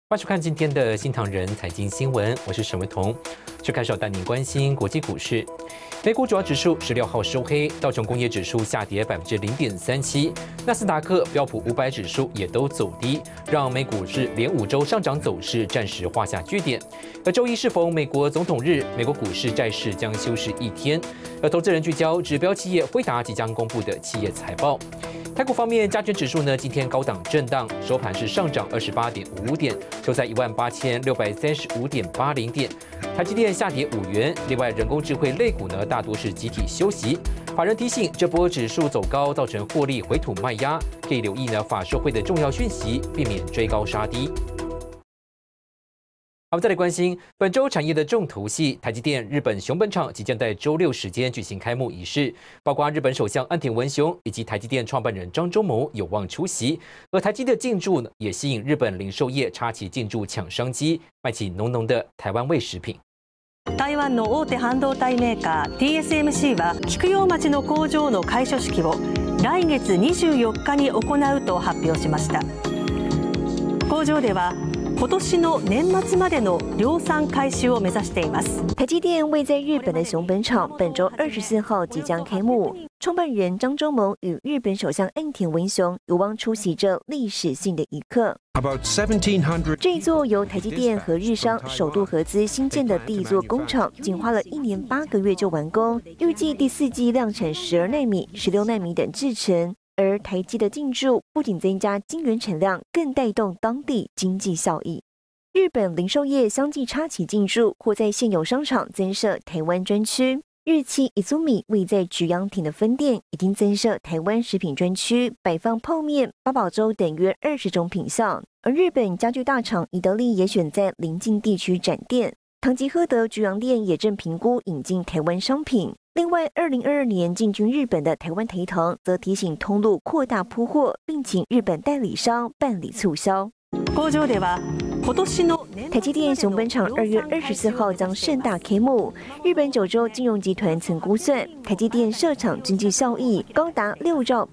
欢迎收看今天的新唐人财经新闻，我是沈维彤。最开始要带您关心国际股市，美股主要指数16号收黑，道琼工业指数下跌0.37%，纳斯达克、标普500指数也都走低，让美股市连5周上涨走势暂时画下句点。而周一适逢美国总统日，美国股市债市将休市一天。而投资人聚焦指标企业辉达即将公布的企业财报。台股方面，加权指数呢今天高档震荡，收盘是上涨28.55点，收在18635.80点。台积电下跌5元，另外人工智慧类股呢大多是集体休息。法人提醒，这波指数走高造成获利回吐卖压，可以留意呢法说会的重要讯息，避免追高杀低。我们再来关心本周产业的重头戏，台积电日本熊本厂即将在周六时间举行开幕仪式，包括日本首相岸田文雄以及台积電創辦人張忠謀有望出席。而台积的进驻呢，也吸引日本零售业插旗进驻抢商機，卖起浓浓的台湾味食品。 台湾の大手半導体メーカー TSMC は菊陽町の工場の開所式を来月24日に行うと発表しました。工場では今年の年末までの量産開始を目指しています。 台积電位在日本的熊本厂本周24号即将开幕，创办人张忠謀与日本首相岸田文雄有望出席这历史性的一刻。 About 1700 这座由台积電和日商首度合资新建的第一座工厂，仅花了1年8个月就完工，预计第4季量产12奈米、16奈米等制程。而台积的进驻不仅增加晶圆产量，更带动当地经济效益。日本零售业相继插旗进驻，或在现有商场增设台湾专区。日企Izumi位在菊阳町的分店已经增设台湾食品专区，摆放泡面、八宝粥等约20种品项。而日本家具大厂宜得利也选在邻近地区展店，唐吉诃德菊阳店也正评估引进台湾商品。另外，2022年进军日本的台湾台糖则提醒通路扩大铺货，并请日本代理商办理促销。 工場では台积電熊本廠2月24号将盛大开幕。日本九州金融集团曾估算，台积電设厂经济效益高达6兆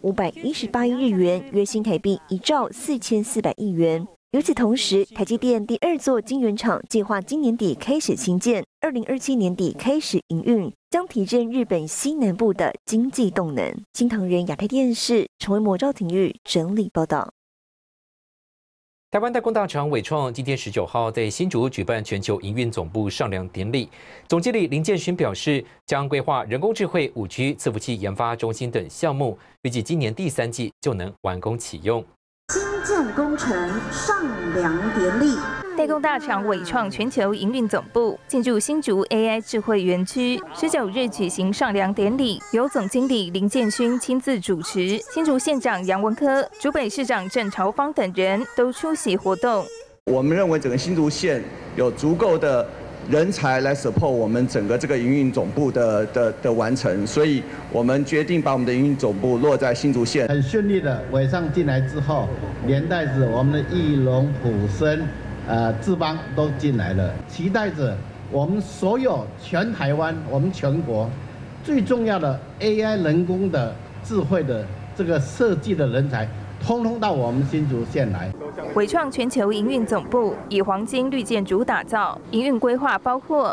8518亿日元，约新台币1兆4400亿元。与此同时，台积電第2座晶圆厂计划今年底开始新建，2027年底开始营运，将提振日本西南部的经济动能。新唐人亚太电视陈维模、赵廷玉整理报道。 台湾代工大厂伟创今天19号在新竹举办全球营运总部上梁典礼，总经理林建勋表示，将规划人工智慧、5G 伺服器研发中心等项目，预计今年第3季就能完工启用。 新建工程上梁典礼。 代工大厂伟创全球营运总部进驻新竹 AI 智慧园区，19日举行上梁典礼，由总经理林建勋亲自主持，新竹县长杨文科、竹北市长郑朝芳等人都出席活动。 我们认为整个新竹县有足够的人才来 support 我们整个这个营运总部的完成，所以我们决定把我们的营运总部落在新竹县。 很顺利的，伟创进来之后，连带着我们的义隆、普生、智邦都进来了，期待着我们所有全台湾、我们全国最重要的 AI 人工的智慧的这个设计的人才，通通到我们新竹县来。 伟创全球营运总部以黄金绿建筑打造，营运规划包括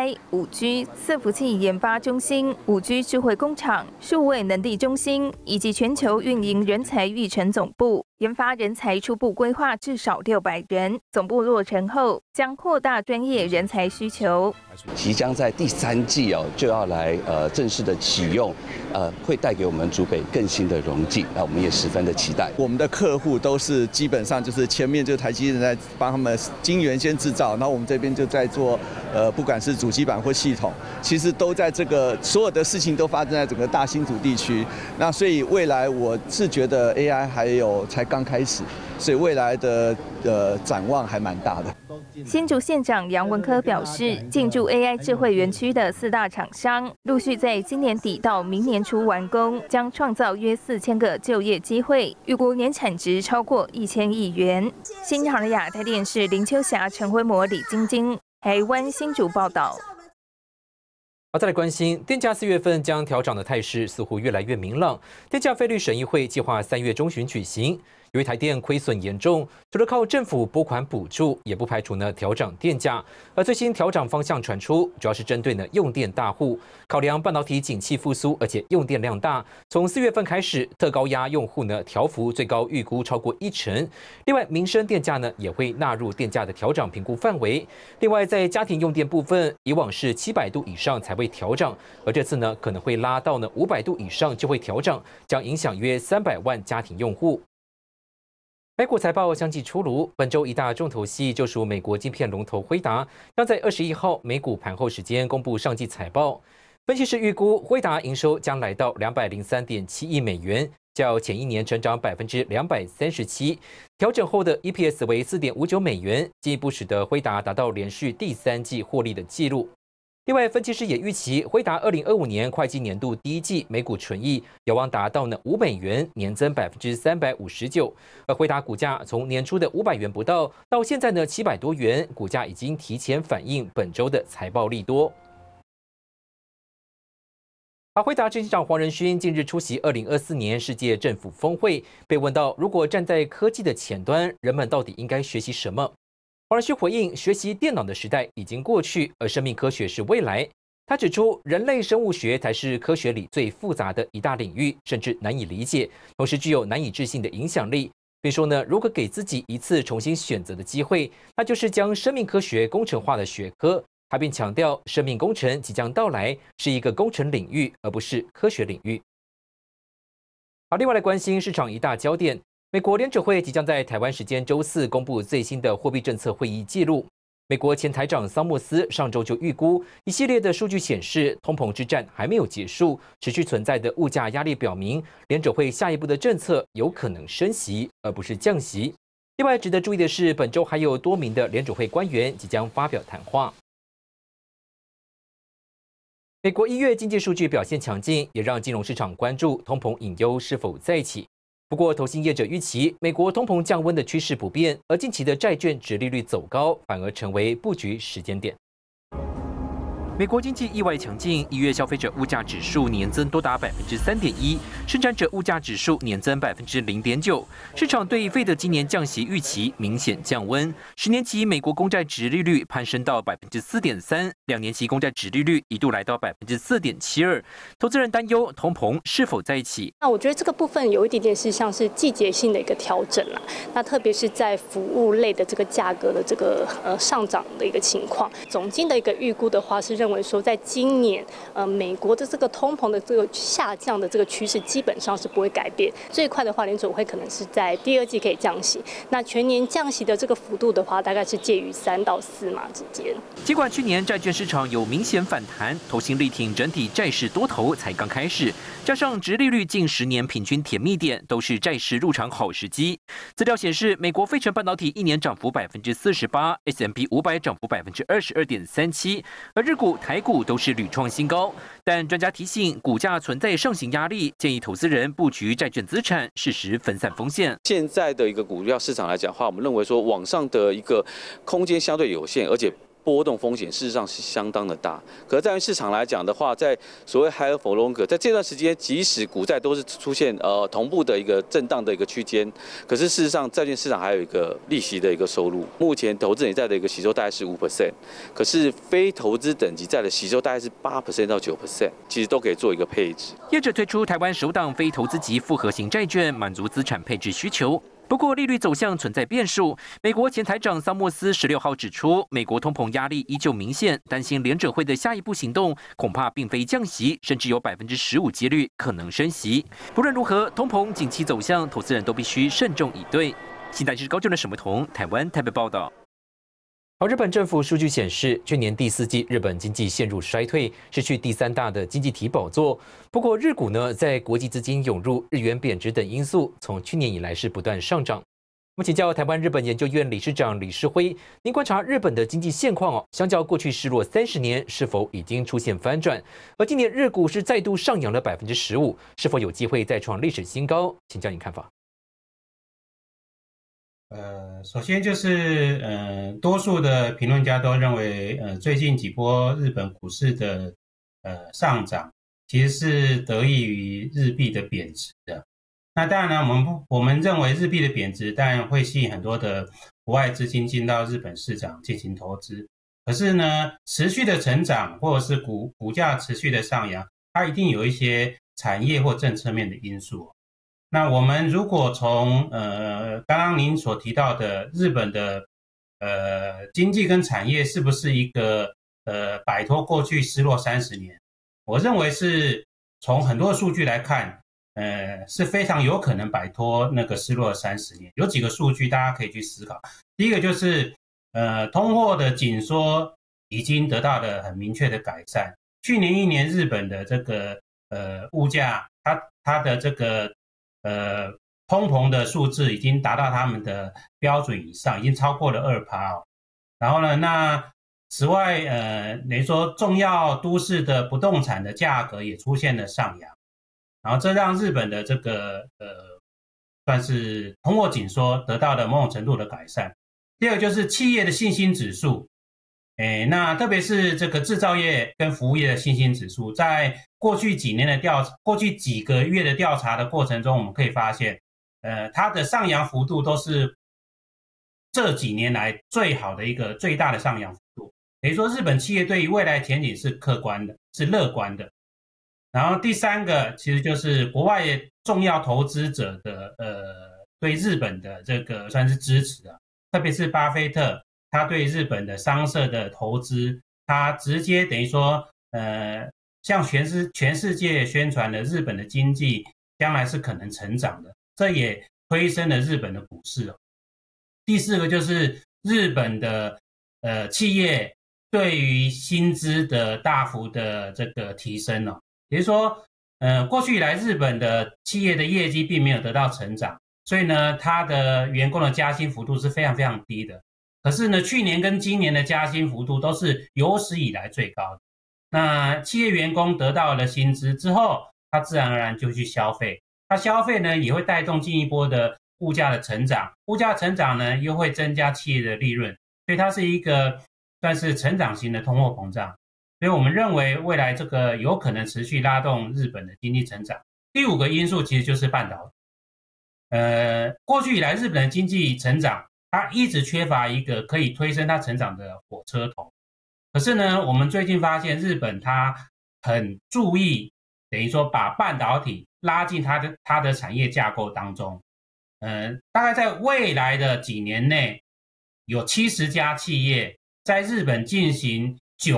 AI、5G 伺服器研发中心、5G 智慧工厂、数位能力中心以及全球运营人才育成总部。研发人才初步规划至少600人，总部落成后将扩大专业人才需求。 即将在第3季就要来正式的启用，会带给我们竹北更新的荣景，那我们也十分的期待。 我们的客户都是基本上就是前面就是台积电在帮他们晶圆先制造，然后我们这边就在做不管是主机板或系统，其实都在这个所有的事情都发生在整个大新竹地区。那所以未来我是觉得 AI 还有才刚开始，所以未来的展望还蛮大的。 新竹县长杨文科表示，进驻 AI 智慧园区的4大厂商，陆续在今年底到明年初完工，将创造约4000个就业机会，预估年产值超过1000亿元。新唐人亚太电视林秋霞、陈辉模、李晶晶，台湾新竹报道。 再来关心电价，4月份将调涨的态势似乎越来越明朗。电价费率审议会计划3月中旬举行。 由于台电亏损严重，除了靠政府拨款补助，也不排除调涨电价。而最新调涨方向传出，主要是针对用电大户，考量半导体景气复苏，而且用电量大，从4月份开始，特高压用户调幅最高预估超过1%。另外，民生电价也会纳入电价的调涨评估范围。另外，在家庭用电部分，以往是700度以上才会调涨，而这次可能会拉到500度以上就会调涨，将影响约300万家庭用户。美股财报相继出炉，本周一大重头戏就属美国晶片龙头辉达，将在21号美股盘后时间公布上季财报。分析师预估，辉达营收将来到203.7亿美元，较前一年成长237%，调整后的 EPS 为4.59美元，进一步使得辉达达到连续第3季获利的纪录。另外，分析师也预期辉达2025年会计年度第一季每股纯益有望达到5美元，年增359%。而辉达股价从年初的500元不到，到现在700多元，股价已经提前反映本周的财报利多。辉达执行长黄仁勋近日出席2024年世界政府峰会，被问到如果站在科技的前端，人们到底应该学习什么？黄仁勋回应，学习电脑的时代已经过去，而生命科学是未来。他指出，人类生物学才是科学里最复杂的一大领域，甚至难以理解，同时具有难以置信的影响力。并说如果给自己一次重新选择的机会，那就是将生命科学工程化的学科。他并强调，生命工程即将到来，是一个工程领域，而不是科学领域。另外来关心市场一大焦点。美国联准会即将在台湾时间周4公布最新的货币政策会议记录。美国前台长桑莫斯上周就预估，一系列的数据显示，通膨之战还没有结束，持续存在的物价压力表明，联准会下一步的政策有可能升息，而不是降息。另外值得注意的是，本周还有多名的联准会官员即将发表谈话。美国1月经济数据表现强劲，也让金融市场关注通膨隐忧是否再起。不过，投信业者预期，美国通膨降温的趋势不变，而近期的债券殖利率走高，反而成为布局时间点。美国经济意外强劲，1月消费者物价指数年增多达3.1%，生产者物价指数年增0.9%。市场对费德今年降息预期明显降温，10年期美国公债殖利率攀升到4.3%，2年期公债殖利率一度来到4.72%。投资人担忧通膨是否再起？ 那我觉得这个部分有一点点是像是季节性的一个调整啦。那特别是在服务类的这个价格的这个上涨的一个情况，总经的一个预估的话是认为说，在今年美国的这个通膨的这个下降的这个趋势基本上是不会改变。最快的话，联准会可能是在第2季可以降息。那全年降息的这个幅度的话，大概是介于3到4码之间。 尽管去年债券市场有明显反弹，投信力挺整体债市多头才刚开始，加上殖利率近10年平均甜蜜点，都是债市入场好时机。资料显示，美国费城半导体1年涨幅48%，S&P 500涨幅22.37%，而日股、台股都是屡创新高。但专家提醒，股价存在上行压力，建议投资人布局债券资产，适时分散风险。 现在的一个股票市场来讲的话，我们认为说往上的一个空间相对有限，而且波动风险事实上是相当的大。可是在于市场来讲的话，在所谓 higher for longer， 在这段时间，即使股债都是出现同步的一个震荡的一个区间，可是事实上债券市场还有一个利息的一个收入。目前投资人债的一个息收大概是5%，可是非投资等级债的息收大概是8% 到9%，其实都可以做一个配置。 业者推出台湾首档非投资级复合型债券，满足资产配置需求。不过，利率走向存在变数。美国前台长桑莫斯16号指出，美国通膨压力依旧明显，担心联准会的下一步行动恐怕并非降息，甚至有15%几率可能升息。不论如何，通膨景气走向，投资人都必须慎重以对。新台视高雄的沈维彤，台湾台北报道。日本政府数据显示，去年第4季日本经济陷入衰退，失去第3大的经济体宝座。不过，日股在国际资金涌入、日元贬值等因素，从去年以来是不断上涨。我们请教台湾日本研究院理事长李世辉，您观察日本的经济现况相较过去失落30年，是否已经出现翻转？而今年日股是再度上扬了15%，是否有机会再创历史新高？请教您看法。 首先就是多数的评论家都认为，最近几波日本股市的上涨，其实是得益于日币的贬值的。 那当然呢，我们认为日币的贬值当然会吸引很多的国外资金进到日本市场进行投资。可是呢，持续的成长或者是股价持续的上扬，它一定有一些产业或政策面的因素。那我们如果从刚刚您所提到的日本的经济跟产业是不是一个摆脱过去失落30年，我认为是从很多数据来看，是非常有可能摆脱那个失落的30年。有几个数据大家可以去思考。第一个就是通货的紧缩已经得到了很明确的改善。去年1年日本的这个物价，它的这个通膨的数字已经达到他们的标准以上，已经超过了2%哦。然后呢，那此外等于说重要都市的不动产的价格也出现了上扬，然后这让日本的这个算是通货紧缩得到了某种程度的改善。第二个就是企业的信心指数，那特别是这个制造业跟服务业的信心指数，在过去几个月的调查的过程中，我们可以发现，它的上扬幅度都是这几年来最好的一个最大的上扬幅度。等于说，日本企业对于未来前景是客观的，是乐观的。然后第三个其实就是国外重要投资者的对日本的这个算是支持啊。特别是巴菲特，他对日本的商社的投资，他直接等于说，向全世界宣传了日本的经济将来是可能成长的，这也推升了日本的股市哦。第四个就是日本的企业对于薪资的大幅的这个提升哦，也就是说，过去以来日本的企业的业绩并没有得到成长。所以呢，他的员工的加薪幅度是非常非常低的。可是呢，去年跟今年的加薪幅度都是有史以来最高的。那企业员工得到了薪资之后，他自然而然就去消费。他消费呢，也会带动进一波的物价的成长。物价成长呢，又会增加企业的利润。所以它是一个算是成长型的通货膨胀。所以我们认为未来这个有可能持续拉动日本的经济成长。第5个因素其实就是半导体。过去以来日本的经济成长，它一直缺乏一个可以推升它成长的火车头。可是呢，我们最近发现日本它很注意，等于说把半导体拉进它的产业架构当中。大概在未来的几年内，有70家企业在日本进行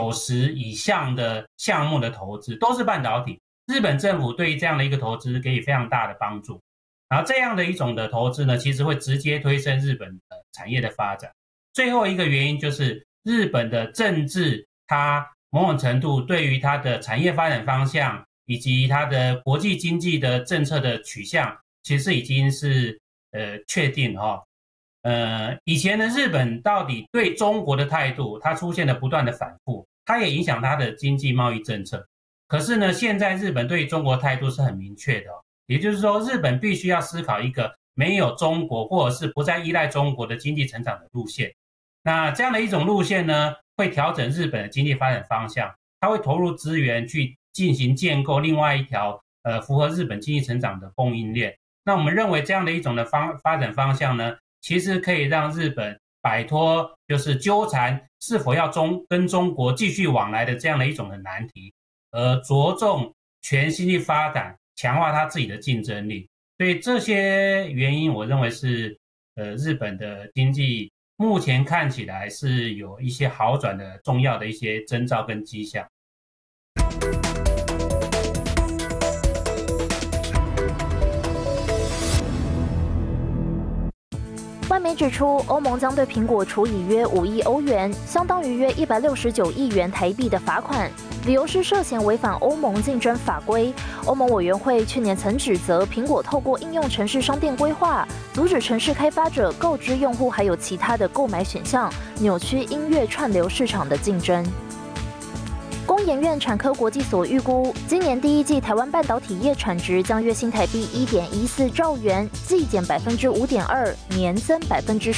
90以上的项目的投资，都是半导体。日本政府对于这样的一个投资给予非常大的帮助。然后这样的一种的投资呢，其实会直接推升日本的产业的发展。最后一个原因就是日本的政治，它某种程度对于它的产业发展方向以及它的国际经济的政策的取向，其实已经是确定哦。以前的日本到底对中国的态度，它出现了不断的反复，它也影响它的经济贸易政策。可是呢，现在日本对中国态度是很明确的哦。也就是说，日本必须要思考一个没有中国或者是不再依赖中国的经济成长的路线。那这样的一种路线呢，会调整日本的经济发展方向，它会投入资源去进行建构另外一条符合日本经济成长的供应链。那我们认为这样的一种的发展方向呢，其实可以让日本摆脱就是纠缠是否要跟中国继续往来的这样的一种的难题，而着重全心去发展。强化它自己的竞争力，所以这些原因，我认为是日本的经济目前看起来是有一些好转的重要的一些征兆跟迹象。 外媒指出，欧盟将对苹果处以约5亿欧元，相当于约169亿元台币的罚款，理由是涉嫌违反欧盟竞争法规。欧盟委员会去年曾指责苹果透过应用程式商店规划，阻止程式开发者告知用户还有其他的购买选项，扭曲音乐串流市场的竞争。工研院产科国际所预估，今年第一季台湾半导体业产值将约新台币1.14兆元，季减5.2%，年增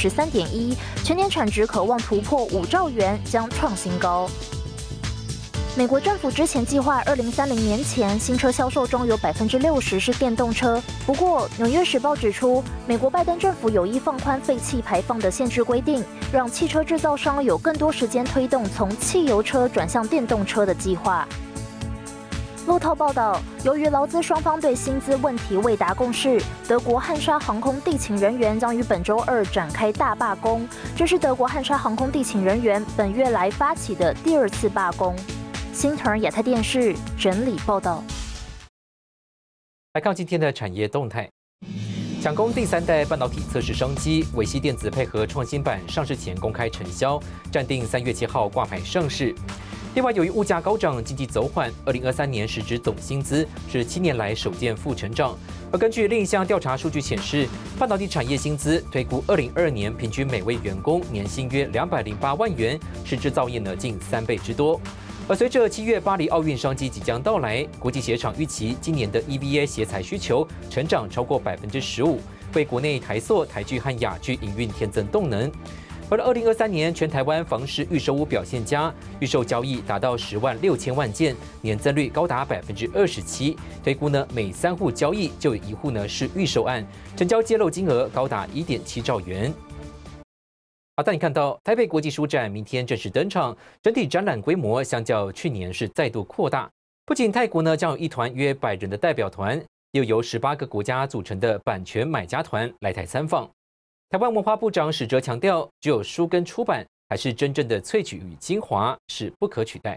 13.1%，全年产值可望突破5兆元，将创新高。 美国政府之前计划2030年前新车销售中有60%是电动车。不过，《纽约时报》指出，美国拜登政府有意放宽废气排放的限制规定，让汽车制造商有更多时间推动从汽油车转向电动车的计划。路透报道，由于劳资双方对薪资问题未达共识，德国汉莎航空地勤人员将于本周二展开大罢工，这是德国汉莎航空地勤人员本月来发起的第2次罢工。新唐人亚太电视整理报道。 来看今天的产业动态，抢攻第3代半导体测试商机，伟矽电子配合创新版上市前公开承销，暂定3月7号挂牌上市。另外，由于物价高涨、经济走缓，2023年实质总薪资是7年来首见负成长。而根据另一项调查数据显示，半导体产业薪资推估2022年平均每位员工年薪约208万元，是制造业近3倍之多。而随着7月巴黎奥运商机即将到来，国际鞋厂预期今年的 EVA 鞋材需求成长超过15%，为国内台塑、台聚和亚聚营运添增动能。而2023年，全台湾房市预售屋表现佳，预售交易达到10万6千万件，年增率高达27%。推估每3户交易就有1户是预售案，成交揭露金额高达1.7兆元。好，带你看到台北国际书展明天正式登场，整体展览规模相较去年是再度扩大。不仅泰国将有一团约100人的代表团，又由18个国家组成的版权买家团来台参访。台湾文化部长史哲强调，只有书跟出版才是真正的萃取与精华，是不可取代。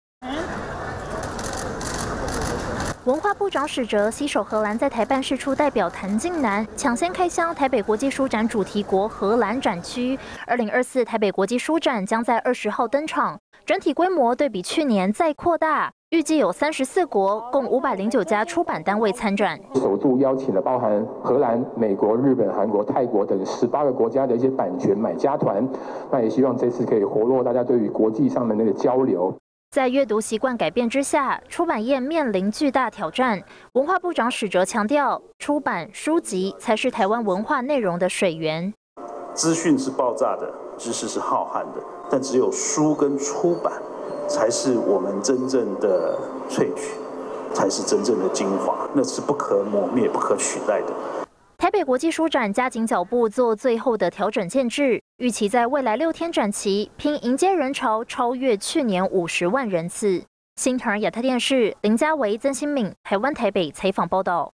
文化部长史哲携手荷兰在台办事处代表谭静南，抢先开箱台北国际书展主题国荷兰展区。2024台北国际书展将在20号登场，整体规模对比去年再扩大，预计有34国，共509家出版单位参展。 首度邀请了包含荷兰、美国、日本、韩国、泰国等18个国家的一些版权买家团，那也希望这次可以活络大家对于国际上的那个交流。 在阅读习惯改变之下，出版业面临巨大挑战。文化部长史哲强调，出版书籍才是台湾文化内容的水源。 资讯是爆炸的，知识是浩瀚的，但只有书跟出版才是我们真正的萃取，才是真正的精华，那是不可磨灭、不可取代的。 台北国际书展加紧脚步做最后的调整建制，预期在未来6天展期，拼迎接人潮超越去年50万人次。新唐人亚太电视林家维、曾新敏，台湾台北采访报道。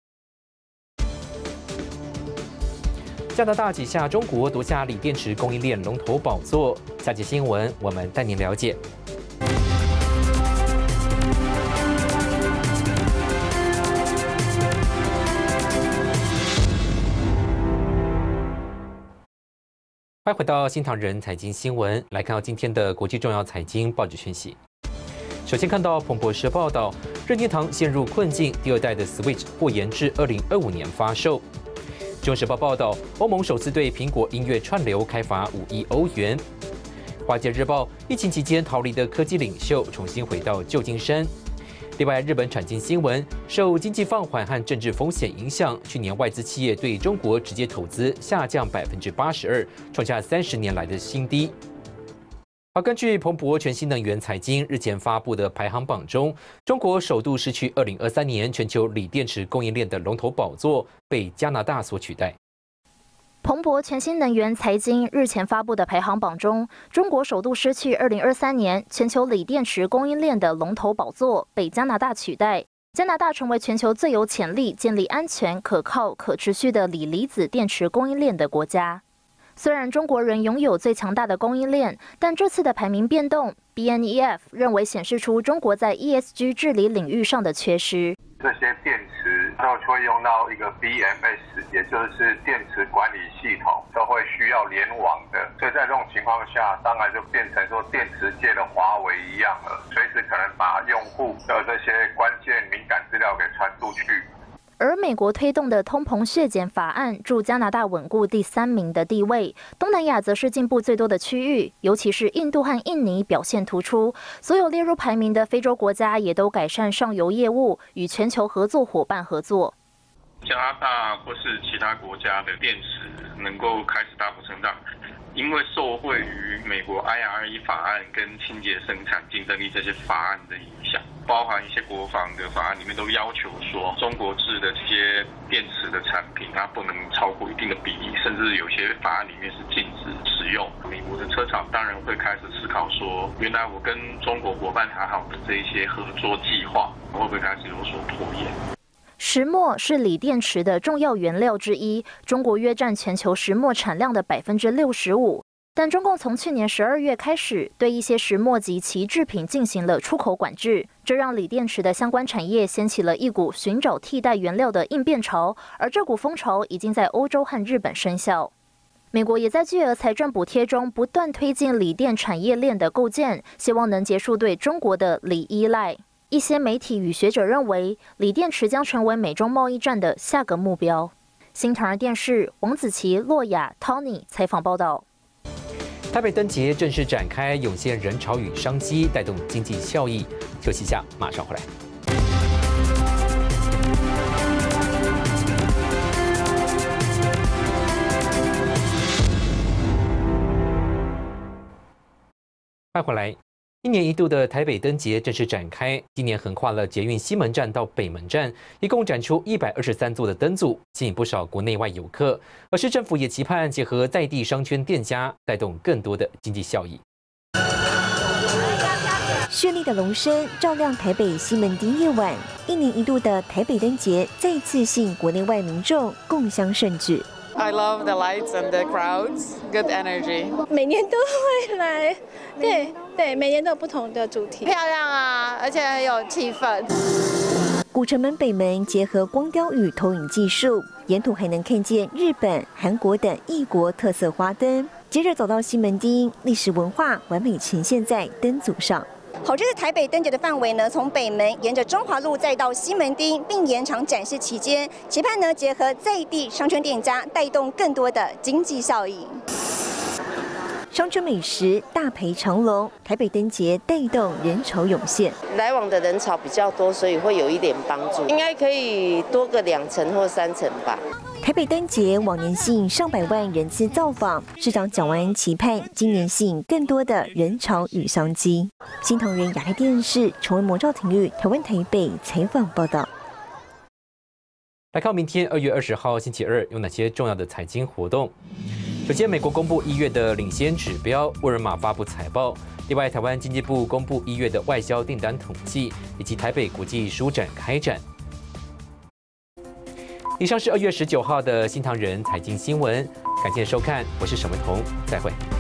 加拿大挤下中国，夺下锂电池供应链龙头宝座。下节新闻，我们带您了解。欢迎回到新唐人财经新闻，来看到今天的国际重要财经报纸讯息。首先看到彭博社报道，任天堂陷入困境，第2代的 Switch 或延至2025年发售。中时报报道，欧盟首次对苹果音乐串流开罚5亿欧元。华尔街日报，疫情期间逃离的科技领袖重新回到旧金山。另外，日本产经新闻，受经济放缓和政治风险影响，去年外资企业对中国直接投资下降82%，创下30年来的新低。而根据彭博全新能源财经日前发布的排行榜中，中国首度失去2023年全球锂电池供应链的龙头宝座，被加拿大所取代。 彭博全新能源财经日前发布的排行榜中，中国首度失去2023年全球锂电池供应链的龙头宝座，被加拿大取代。加拿大成为全球最有潜力建立安全、可靠、可持续的锂离子电池供应链的国家。虽然中国仍拥有最强大的供应链，但这次的排名变动 ，BNEF 认为显示出中国在 ESG 治理领域上的缺失。 这些电池都会用到一个 BMS， 也就是电池管理系统，都会需要联网的。所以在这种情况下，当然就变成说电池界的华为一样了，随时可能把用户的这些关键敏感资料给传出去。 而美国推动的通膨削减法案助加拿大稳固第3名的地位，东南亚则是进步最多的区域，尤其是印度和印尼表现突出。所有列入排名的非洲国家也都改善上游业务，与全球合作伙伴合作。 加拿大或是其他国家的电池能够开始大幅成长， 因为受惠于美国 IRA 法案跟清洁生产竞争力这些法案的影响，包含一些国防的法案里面都要求说，中国制的这些电池的产品它不能超过一定的比例，甚至有些法案里面是禁止使用。美国的车厂当然会开始思考说，原来我跟中国伙伴谈好的这一些合作计划，会不会开始有所拖延？ 石墨是锂电池的重要原料之一，中国约占全球石墨产量的65%。但中共从去年12月开始，对一些石墨及其制品进行了出口管制，这让锂电池的相关产业掀起了一股寻找替代原料的应变潮，而这股风潮已经在欧洲和日本生效。美国也在巨额财政补贴中不断推进锂电产业链的构建，希望能结束对中国的锂依赖。一些媒体与学者认为，锂电池将成为美中贸易战的下个目标。新唐人电视王子琪、洛雅、Tony 采访报道。 台北灯节正式展开，涌现人潮与商机，带动经济效益。休息一下，马上回来。欢迎回来。一年一度的台北灯节正式展开，今年横跨了捷运西门站到北门站，一共展出123座的灯组，吸引不少国内外游客。而市政府也期盼结合在地商圈店家，带动更多的经济效益。 绚丽的龙声照亮台北西门町夜晚，一年一度的台北灯节再次吸引国内外民众共襄盛举。 I love the lights and the crowds, good energy. 每年都会来，对，每年都有不同的主题， 漂亮啊，而且很有气氛。 古城门北门结合光雕与投影技术，沿途还能看见日本、韩国等异国特色花灯。接着走到西门町，历史文化完美呈现在灯组上。 好，这次台北灯节的范围呢，从北门沿着中华路再到西门町，并延长展示期间，期盼呢结合在地商圈店家，带动更多的经济效益。 商圈美食大排长龙，台北灯节带动人潮涌现。 来往的人潮比较多，所以会有一点帮助，应该可以多个2成或3成吧。 台北灯节往年吸引上百万人次造访，市长蒋万安期盼今年吸引更多的人潮与商机。新唐人亚太电视陈文模、赵廷玉台湾台北采访报道。 来看明天2月20号星期二有哪些重要的财经活动。首先，美国公布1月的领先指标，沃尔玛发布财报。另外，台湾经济部公布1月的外销订单统计，以及台北国际书展开展。以上是2月19号的新唐人财经新闻，感谢收看，我是沈文彤，再会。